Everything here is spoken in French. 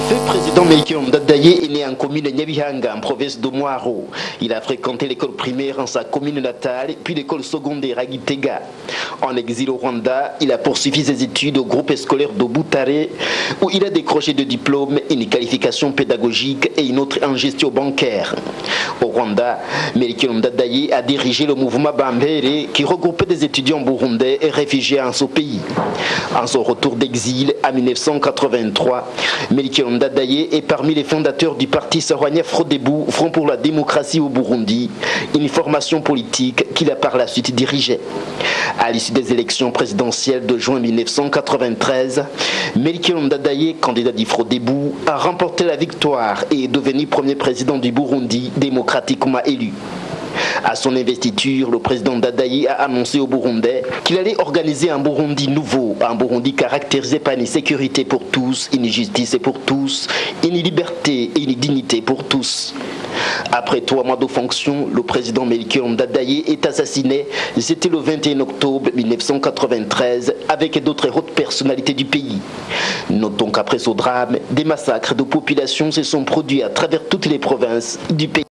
feu président Melchior Ndadaye est né en commune de Nyabihanga, en province de Mwaro. Il a fréquenté l'école primaire en sa commune natale, puis l'école secondaire à Gitega. En exil au Rwanda, il a poursuivi ses études au groupe scolaire de Butare, où il a décroché de diplômes, une qualification pédagogique et une autre en gestion bancaire. Au Rwanda, Melchior Ndadaye a dirigé le mouvement Bambere qui regroupait des étudiants burundais et réfugiés en ce pays. En son retour d'exil en 1983, Melchior Ndadaye est parmi les fondateurs du parti Sarwanya Frodebou, Front pour la démocratie au Burundi, une formation politique qu'il a par la suite dirigée. À l'issue des élections présidentielles de juin 1993, Melchior Ndadaye, candidat du Frodebou, a remporté la victoire et est devenu premier président du Burundi démocratiquement élu. À son investiture, le président Ndadaye a annoncé aux Burundais qu'il allait organiser un Burundi nouveau, un Burundi caractérisé par une sécurité pour tous, une justice pour tous, une liberté et une dignité pour tous. Après 3 mois de fonction, le président Melchior Ndadaye est assassiné. C'était le 21 octobre 1993 avec d'autres hautes personnalités du pays. Notons qu'après ce drame, des massacres de population se sont produits à travers toutes les provinces du pays.